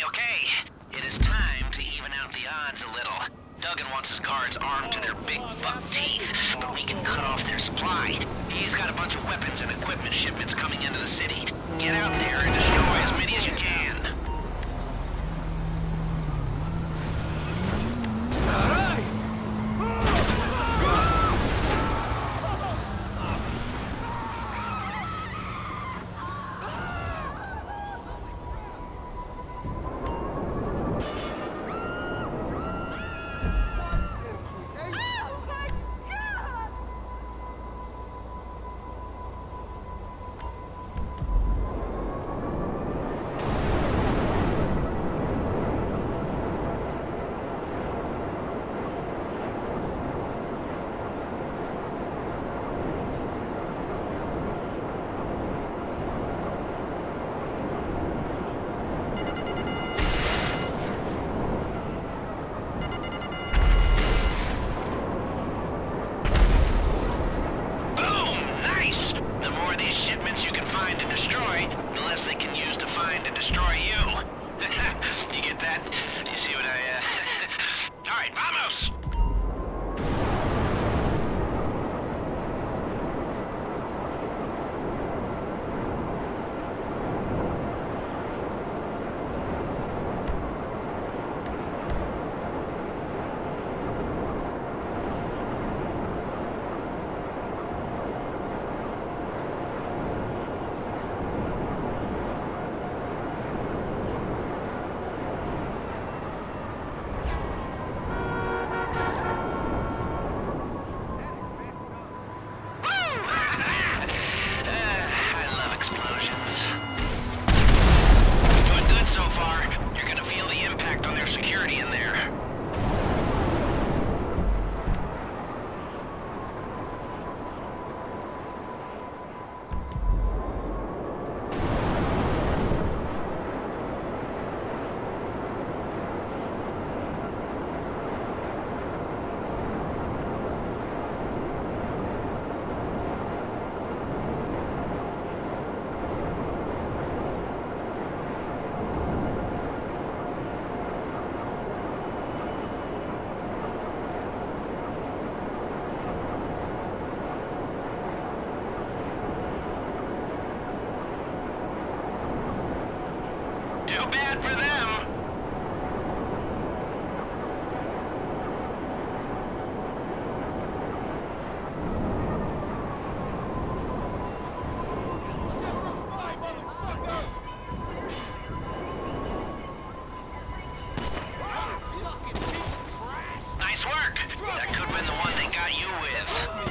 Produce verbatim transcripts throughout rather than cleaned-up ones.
Okay, it is time to even out the odds a little. Duggan wants his guards armed to their big buck teeth, but we can cut off their supply. He's got a bunch of weapons and equipment shipments coming into the city. Get out there and destroy as many as you can. Too bad for them. Nice work. That could have been the one they got you with.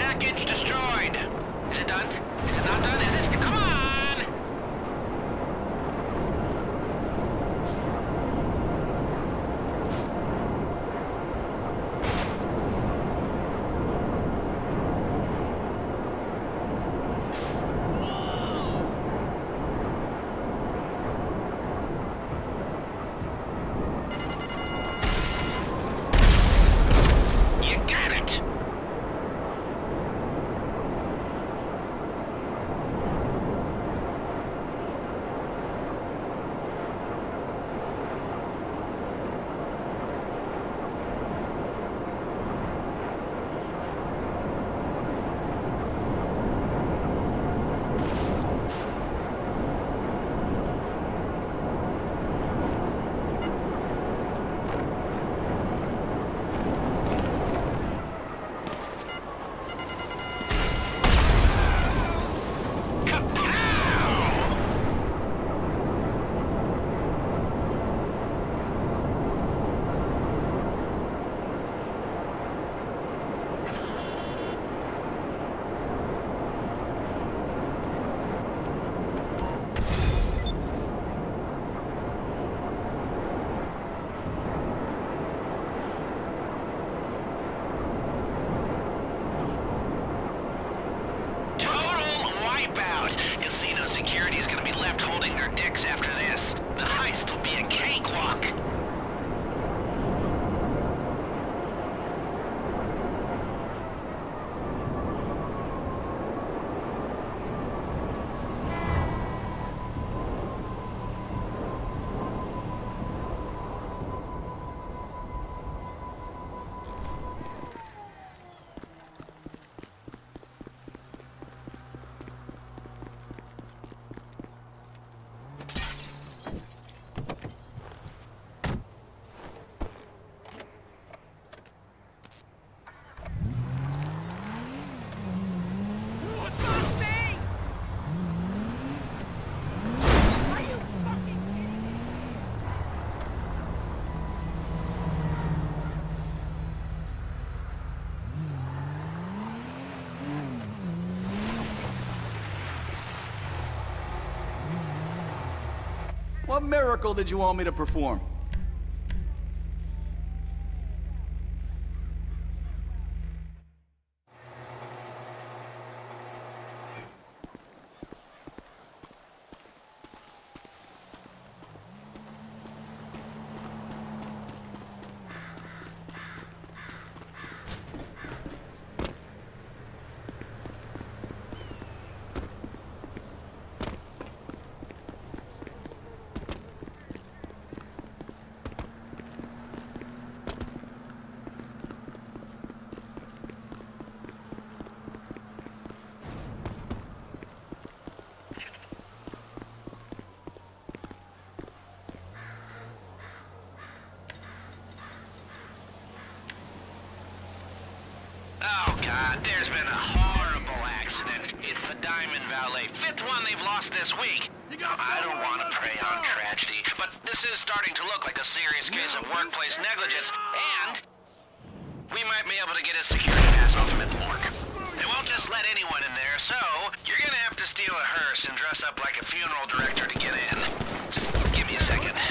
package destroyed. Is it done? Is it not done? Is it? Come on! Casino security is gonna be left holding their dicks after this. The heist will be a cakewalk. What miracle did you want me to perform? Oh, God, there's been a horrible accident. It's the Diamond Valet. Fifth one they've lost this week. I don't want to prey on tragedy, but this is starting to look like a serious case of workplace negligence, and we might be able to get a security pass off him at the morgue. They won't just let anyone in there, so you're gonna have to steal a hearse and dress up like a funeral director to get in. Just give me a second.